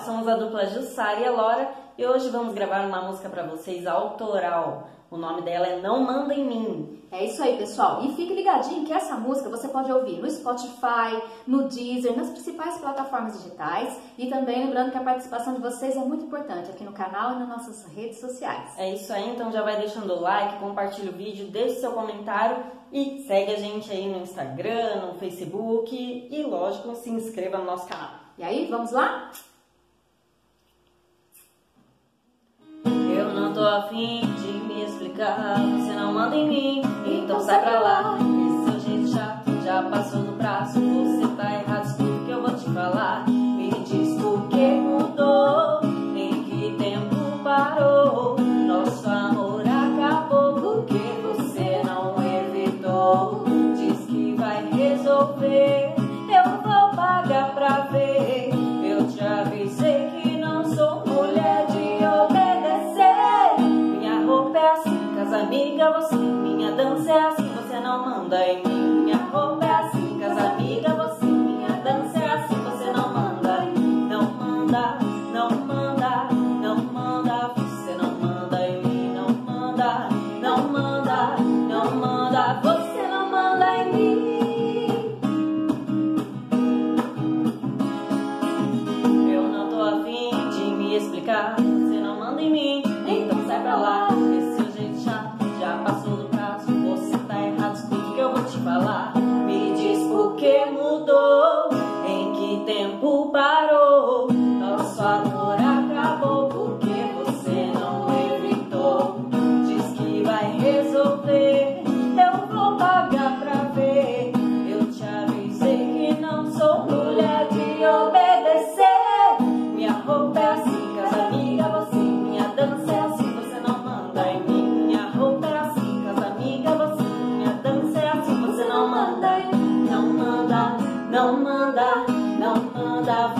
somos a dupla Jussara e Elora e hoje vamos gravar uma música para vocês autoral. O nome dela é Não Manda em Mim. É isso aí, pessoal. E fique ligadinho que essa música você pode ouvir no Spotify, no Deezer, nas principais plataformas digitais. E também lembrando que a participação de vocês é muito importante aqui no canal e nas nossas redes sociais. É isso aí, então já vai deixando o like, compartilha o vídeo, deixe seu comentário e segue a gente aí no Instagram, no Facebook e, lógico, se inscreva no nosso canal. E aí, vamos lá? Eu não tô afim de me explicar, você não manda em mim, então sai pra lá. Esse seu jeito chato já passou do prazo, você tá errado, escuta o que eu vou te falar. Me diz por que mudou, em que tempo parou, nosso amor acabou porque você não evitou. Diz que vai resolver, eu vou pagar pra ver. Eu te avisei que não sou mulher de obedecer. Minha roupa é assim, casa amiga, você. Minha dança é assim, você não manda em mim. Minha roupa é assim, casa amiga, você. Minha dança é assim, você não manda em mim. Não manda, não manda, não manda, você não manda em mim. Não manda, não manda, não manda, você não manda em mim. Explicar, você não manda em mim, então sai pra lá. Esse seu jeito chato já passou do prazo, você tá errado, escuta o que eu vou te falar. Me diz por que mudou, em que tempo parou, nosso amor acabou porque você não evitou. Diz que vai resolver, eu vou pagar pra ver. Eu te avisei que não sou mulher de obedecer. Minha roupa é assim, amiga, você, minha dança é assim, você não manda em mim. Minha roupa é assim, casa amiga, você, minha dança é assim, você não manda em mim. Não manda, não manda, não manda.